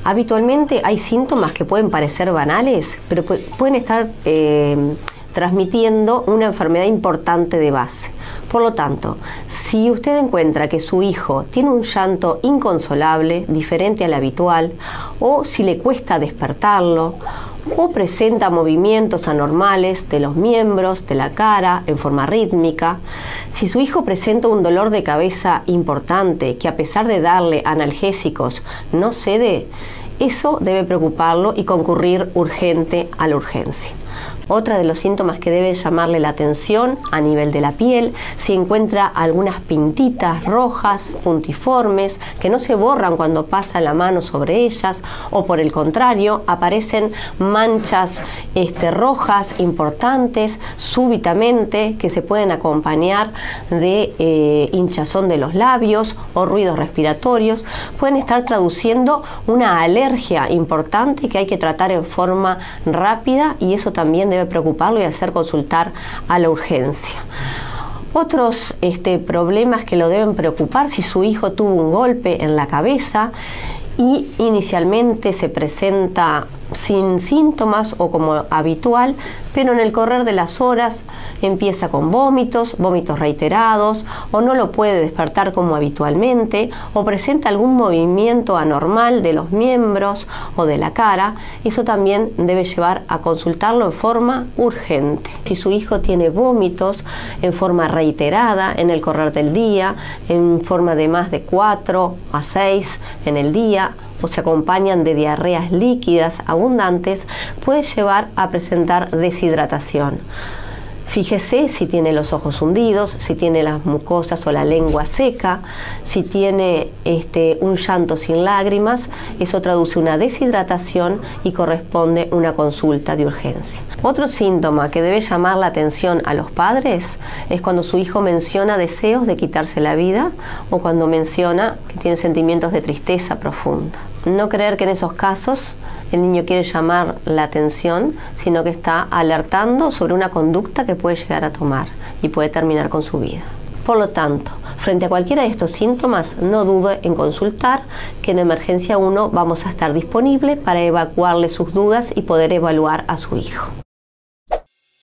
Habitualmente hay síntomas que pueden parecer banales, pero pueden estar transmitiendo una enfermedad importante de base. Por lo tanto, si usted encuentra que su hijo tiene un llanto inconsolable, diferente al habitual, o si le cuesta despertarlo, o presenta movimientos anormales de los miembros, de la cara, en forma rítmica, si su hijo presenta un dolor de cabeza importante que a pesar de darle analgésicos no cede, eso debe preocuparlo y concurrir urgente a la urgencia. Otra de los síntomas que debe llamarle la atención a nivel de la piel, si encuentra algunas pintitas rojas, puntiformes, que no se borran cuando pasa la mano sobre ellas, o por el contrario, aparecen manchas rojas importantes súbitamente, que se pueden acompañar de hinchazón de los labios o ruidos respiratorios, pueden estar traduciendo una alergia importante que hay que tratar en forma rápida, y eso también debe preocuparlo y hacer consultar a la urgencia. Otros problemas que lo deben preocupar: si su hijo tuvo un golpe en la cabeza y inicialmente se presenta sin síntomas o como habitual, pero en el correr de las horas empieza con vómitos reiterados, o no lo puede despertar como habitualmente, o presenta algún movimiento anormal de los miembros o de la cara, eso también debe llevar a consultarlo en forma urgente. Si su hijo tiene vómitos en forma reiterada en el correr del día, en forma de más de 4 a 6 en el día, o se acompañan de diarreas líquidas abundantes, puede llevar a presentar deshidratación. Fíjese si tiene los ojos hundidos, si tiene las mucosas o la lengua seca, si tiene un llanto sin lágrimas, eso traduce una deshidratación y corresponde una consulta de urgencia. Otro síntoma que debe llamar la atención a los padres es cuando su hijo menciona deseos de quitarse la vida, o cuando menciona que tiene sentimientos de tristeza profunda. No creer que en esos casos el niño quiere llamar la atención, sino que está alertando sobre una conducta que puede llegar a tomar y puede terminar con su vida. Por lo tanto, frente a cualquiera de estos síntomas, no dude en consultar, que en Emergencia 1 vamos a estar disponible para evacuarle sus dudas y poder evaluar a su hijo.